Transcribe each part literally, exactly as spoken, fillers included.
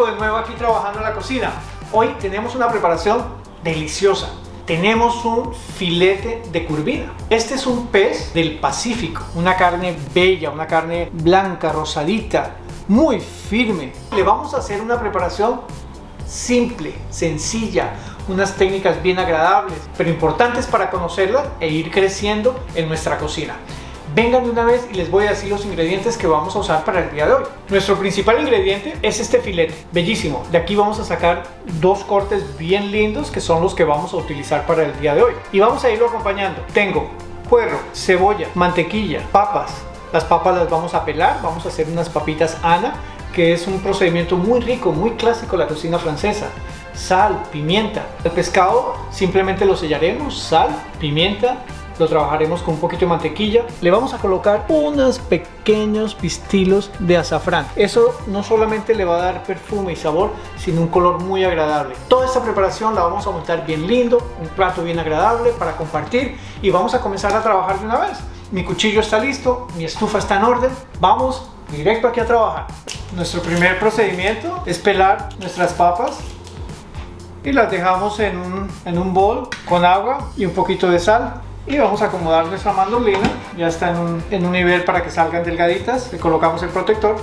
de nuevo aquí trabajando en la cocina. Hoy tenemos una preparación deliciosa. Tenemos un filete de curvina. Este es un pez del Pacífico, una carne bella, una carne blanca, rosadita, muy firme. Le vamos a hacer una preparación simple, sencilla, unas técnicas bien agradables, pero importantes para conocerlas e ir creciendo en nuestra cocina. Vengan de una vez y les voy a decir los ingredientes que vamos a usar para el día de hoy. Nuestro principal ingrediente es este filete, bellísimo. De aquí vamos a sacar dos cortes bien lindos que son los que vamos a utilizar para el día de hoy. Y vamos a irlo acompañando. Tengo puerro, cebolla, mantequilla, papas. Las papas las vamos a pelar, vamos a hacer unas papitas Ana, que es un procedimiento muy rico, muy clásico de la cocina francesa. Sal, pimienta. El pescado simplemente lo sellaremos, sal, pimienta. Lo trabajaremos con un poquito de mantequilla. Le vamos a colocar unos pequeños pistilos de azafrán. Eso no solamente le va a dar perfume y sabor, sino un color muy agradable. Toda esta preparación la vamos a montar bien lindo, un plato bien agradable para compartir, y vamos a comenzar a trabajar de una vez. Mi cuchillo está listo, mi estufa está en orden. Vamos directo aquí a trabajar. Nuestro primer procedimiento es pelar nuestras papas y las dejamos en un, en un bol con agua y un poquito de sal. Y vamos a acomodar nuestra mandolina, ya está en un, en un nivel para que salgan delgaditas. Le colocamos el protector.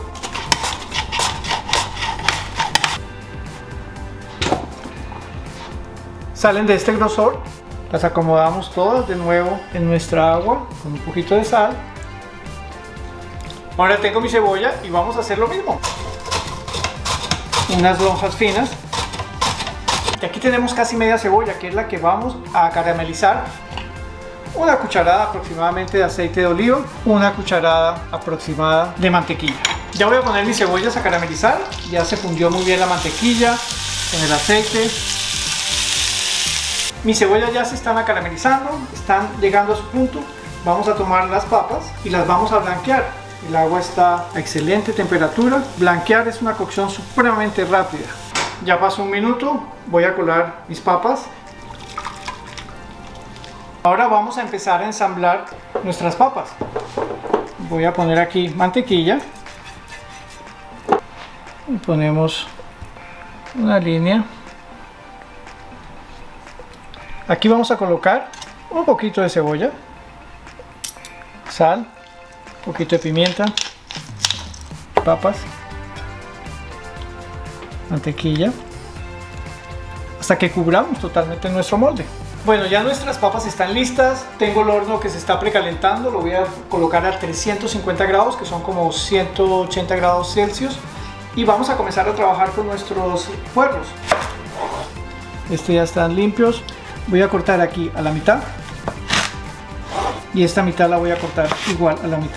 Salen de este grosor, las acomodamos todas de nuevo en nuestra agua con un poquito de sal. Ahora tengo mi cebolla y vamos a hacer lo mismo. Unas lonjas finas. Y aquí tenemos casi media cebolla, que es la que vamos a caramelizar. Una cucharada aproximadamente de aceite de oliva, una cucharada aproximada de mantequilla. Ya voy a poner mis cebollas a caramelizar. Ya se fundió muy bien la mantequilla en el aceite. Mis cebollas ya se están caramelizando, están llegando a su punto. Vamos a tomar las papas y las vamos a blanquear. El agua está a excelente temperatura. Blanquear es una cocción supremamente rápida. Ya pasó un minuto, voy a colar mis papas. Ahora vamos a empezar a ensamblar nuestras papas. Voy a poner aquí mantequilla. Y ponemos una línea. Aquí vamos a colocar un poquito de cebolla, sal, un poquito de pimienta, papas, mantequilla, hasta que cubramos totalmente nuestro molde. Bueno, ya nuestras papas están listas. Tengo el horno que se está precalentando. Lo voy a colocar a trescientos cincuenta grados, que son como ciento ochenta grados Celsius. Y vamos a comenzar a trabajar con nuestros puerros. Estos ya están limpios. Voy a cortar aquí a la mitad. Y esta mitad la voy a cortar igual a la mitad.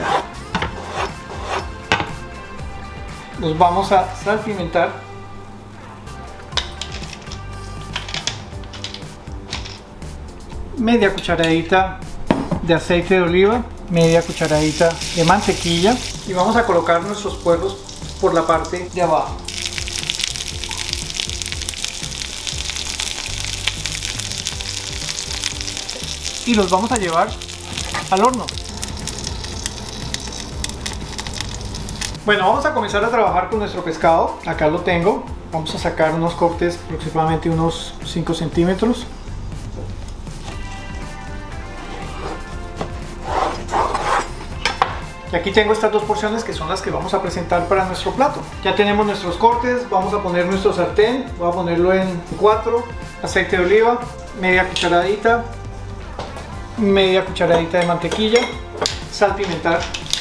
Los vamos a salpimentar. Media cucharadita de aceite de oliva, media cucharadita de mantequilla, y vamos a colocar nuestros puerros por la parte de abajo. Y los vamos a llevar al horno. Bueno, vamos a comenzar a trabajar con nuestro pescado. Acá lo tengo. Vamos a sacar unos cortes aproximadamente unos cinco centímetros. Y aquí tengo estas dos porciones que son las que vamos a presentar para nuestro plato. Ya tenemos nuestros cortes, vamos a poner nuestro sartén, voy a ponerlo en cuatro, aceite de oliva, media cucharadita, media cucharadita de mantequilla, salpimentar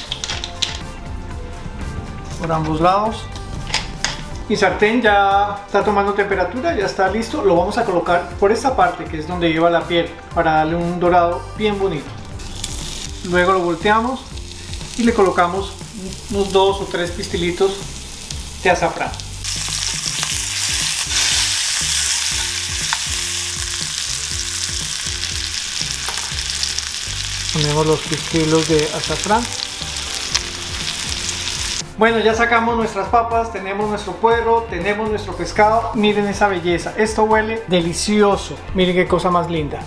por ambos lados. Mi sartén ya está tomando temperatura, ya está listo. Lo vamos a colocar por esta parte que es donde lleva la piel para darle un dorado bien bonito. Luego lo volteamos y le colocamos unos dos o tres pistilitos de azafrán. Ponemos los pistilos de azafrán. Bueno, ya sacamos nuestras papas, tenemos nuestro puerro, tenemos nuestro pescado. Miren esa belleza, esto huele delicioso. Miren qué cosa más linda.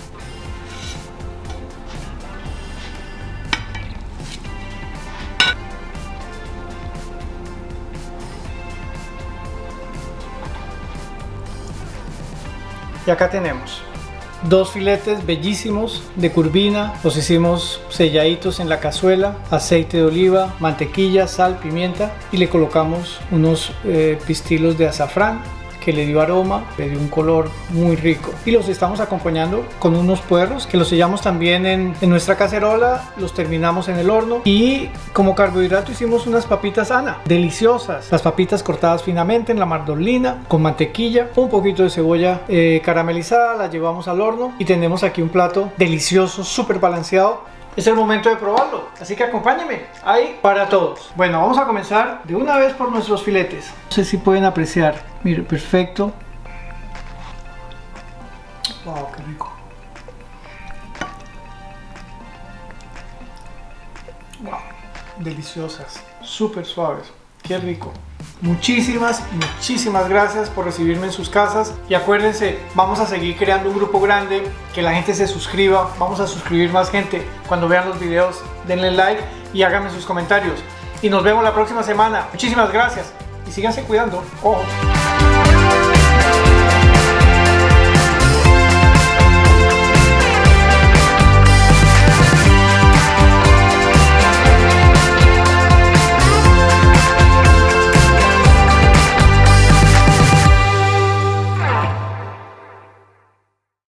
Y acá tenemos dos filetes bellísimos de curvina, los hicimos selladitos en la cazuela, aceite de oliva, mantequilla, sal, pimienta y le colocamos unos eh, pistilos de azafrán que le dio aroma, le dio un color muy rico, y los estamos acompañando con unos puerros que los sellamos también en, en nuestra cacerola, los terminamos en el horno, y como carbohidrato hicimos unas papitas Ana, deliciosas, las papitas cortadas finamente en la mandolina con mantequilla, un poquito de cebolla eh, caramelizada, las llevamos al horno y tenemos aquí un plato delicioso, súper balanceado. Es el momento de probarlo, así que acompáñenme, ahí para todos. Bueno, vamos a comenzar de una vez por nuestros filetes. No sé si pueden apreciar, mire, perfecto. Wow, qué rico. Wow, deliciosas, súper suaves, qué rico. Muchísimas, muchísimas gracias por recibirme en sus casas, y acuérdense, vamos a seguir creando un grupo grande, que la gente se suscriba, vamos a suscribir más gente. Cuando vean los videos denle like y háganme sus comentarios, y nos vemos la próxima semana. Muchísimas gracias y síganse cuidando. Ojo.